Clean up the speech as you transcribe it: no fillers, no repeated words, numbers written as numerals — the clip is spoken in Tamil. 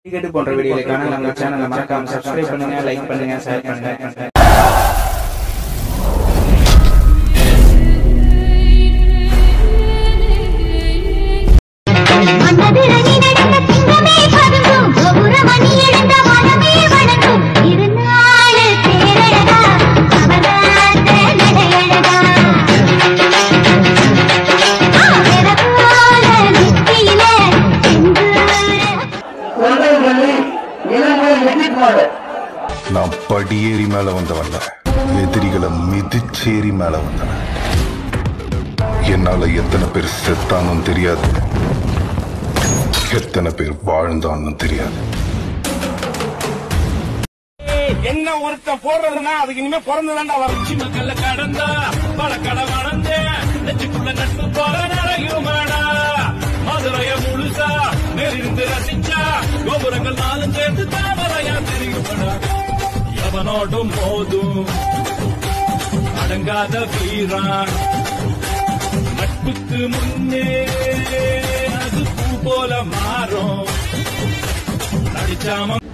கேட்டு போன்ற வீடியோக்களுக்கான நம்ம சேனலை மறக்காம சப்ஸ்கிரைப் பண்ணுங்க, லைக் பண்ணுங்க, ஷேர் பண்ணுங்க. நான் படியேறி மேல வந்தவன், எதிரிகளை மிதிச்சேரி மேல வந்தவன். என்னால எத்தனை பேர் செத்தானும் தெரியாது, எத்தனை பேர் வாழ்ந்தான்னு தெரியாது. என்ன ஒருத்தன் போடுறதுன்னா அதுக்கு இனிமே பிறந்துதான்டா வரும். மக்கள்ல கடந்தா பல கடை வளர்ந்த நெச்சுக்குள்ள நட்பு போல நிறையுமாடா. மதுரைய முழுசா நெறிந்து ரசிச்சா கோபுரங்கள் நாளும் சேர்ந்து தாமரையா தெரியுமாடா. எவனோடும் போதும் அடங்காத வீரான் நட்புக்கு முன்னே அது பூ போல மாறும். நடிச்சாம